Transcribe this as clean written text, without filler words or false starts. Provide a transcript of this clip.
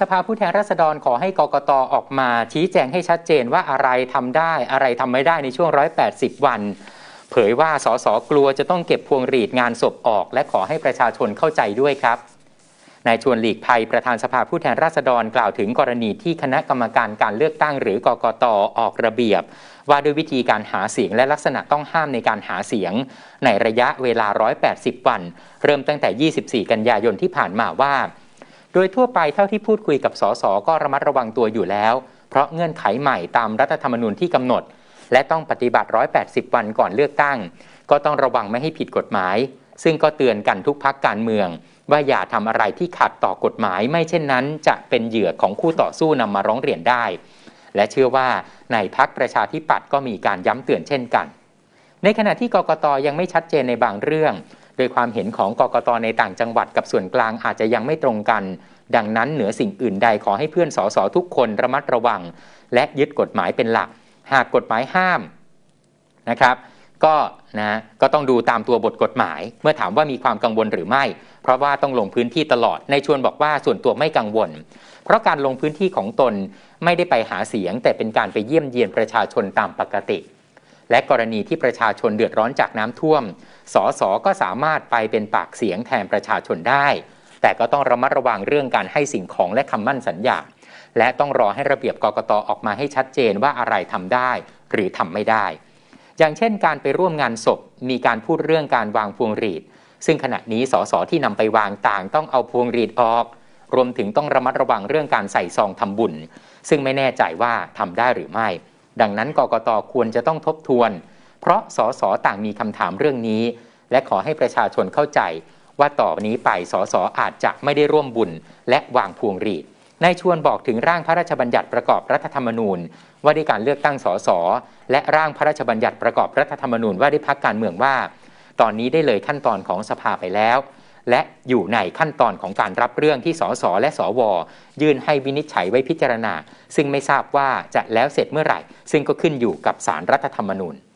สภาผู้แทนราษฎรขอให้กกต.ออกมาชี้แจงให้ชัดเจนว่าอะไรทำได้อะไรทำไม่ได้ในช่วง180 วันเผยว่าสสกลัวจะต้องเก็บพวงหรีดงานศพออกและขอให้ประชาชนเข้าใจด้วยครับนายชวนหลีกภัยประธานสภาผู้แทนราษฎรกล่าวถึงกรณีที่คณะกรรมการการเลือกตั้งหรือกกต.ออกระเบียบว่าด้วยวิธีการหาเสียงและลักษณะต้องห้ามในการหาเสียงในระยะเวลา180 วันเริ่มตั้งแต่24 กันยายนที่ผ่านมาว่าโดยทั่วไปเท่าที่พูดคุยกับสสก็ระมัดระวังตัวอยู่แล้วเพราะเงื่อนไขใหม่ตามรัฐธรรมนูญที่กำหนดและต้องปฏิบัติ180 วันก่อนเลือกตั้งก็ต้องระวังไม่ให้ผิดกฎหมายซึ่งก็เตือนกันทุกพรรคการเมืองว่าอย่าทำอะไรที่ขัดต่อกฎหมายไม่เช่นนั้นจะเป็นเหยื่อของคู่ต่อสู้นำมาร้องเรียนได้และเชื่อว่าในพรรคประชาธิปัตย์ก็มีการย้ำเตือนเช่นกันในขณะที่กกต.ยังไม่ชัดเจนในบางเรื่องโดยความเห็นของกกต.ในต่างจังหวัดกับส่วนกลางอาจจะยังไม่ตรงกันดังนั้นเหนือสิ่งอื่นใดขอให้เพื่อนสสทุกคนระมัดระวังและยึดกฎหมายเป็นหลักหากกฎหมายห้ามนะครับก็ต้องดูตามตัวบทกฎหมายเมื่อถามว่ามีความกังวลหรือไม่เพราะว่าต้องลงพื้นที่ตลอดในชวนบอกว่าส่วนตัวไม่กังวลเพราะการลงพื้นที่ของตนไม่ได้ไปหาเสียงแต่เป็นการไปเยี่ยมเยียนประชาชนตามปกติและกรณีที่ประชาชนเดือดร้อนจากน้ำท่วมสสก็สามารถไปเป็นปากเสียงแทนประชาชนได้แต่ก็ต้องระมัดระวังเรื่องการให้สิ่งของและคำมั่นสัญญาและต้องรอให้ระเบียบกกต.ออกมาให้ชัดเจนว่าอะไรทำได้หรือทำไม่ได้อย่างเช่นการไปร่วมงานศพมีการพูดเรื่องการวางพวงหรีดซึ่งขณะนี้สสที่นำไปวางต่างต้องเอาพวงหรีดออกรวมถึงต้องระมัดระวังเรื่องการใส่ซองทำบุญซึ่งไม่แน่ใจว่าทำได้หรือไม่ดังนั้นกกต.ควรจะต้องทบทวนเพราะสสต่างมีคำถามเรื่องนี้และขอให้ประชาชนเข้าใจว่าต่อนี้ไปสสอาจจะไม่ได้ร่วมบุญและวางพวงหรีดนายชวนบอกถึงร่างพระราชบัญญัติประกอบรัฐธรรมนูญว่าด้วยการเลือกตั้งสสและร่างพระราชบัญญัติประกอบรัฐธรรมนูญว่าด้วยพรรคการเมืองว่าตอนนี้ได้เลยขั้นตอนของสภาไปแล้วและอยู่ในขั้นตอนของการรับเรื่องที่สสและสวยื่นให้วินิจฉัยไว้พิจารณาซึ่งไม่ทราบว่าจะแล้วเสร็จเมื่อไหร่ซึ่งก็ขึ้นอยู่กับศาลรัฐธรรมนูญ